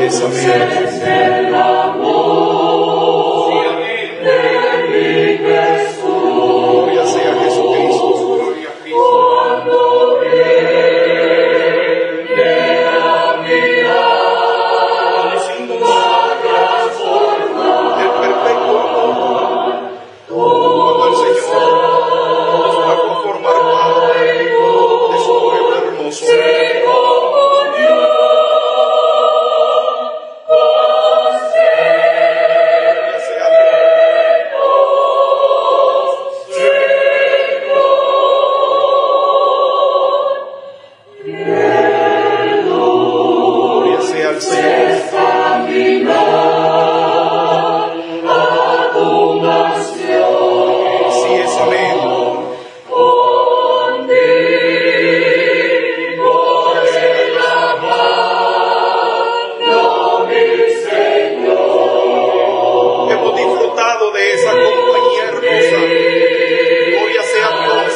es, amén. El amor de mi Jesús. Gloria sea a Jesucristo. Gloria a Cristo. Cuando viene a mi alma, vaya formar El perfecto amor. Cuando el Señor nos va a conformar parte de su pueblo hermoso. Gloria sea al Señor. Así es, amén. Hemos disfrutado de esa compañía hermosa. Gloria sea a Dios.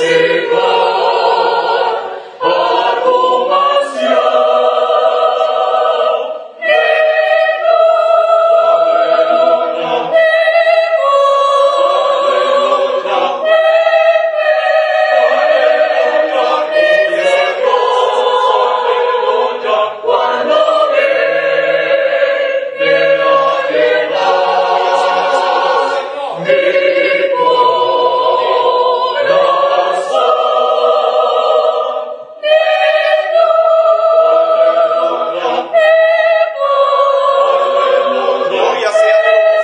Gloria sea a Dios.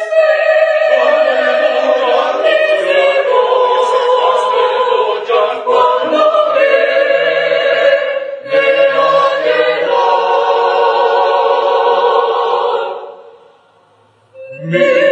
Mi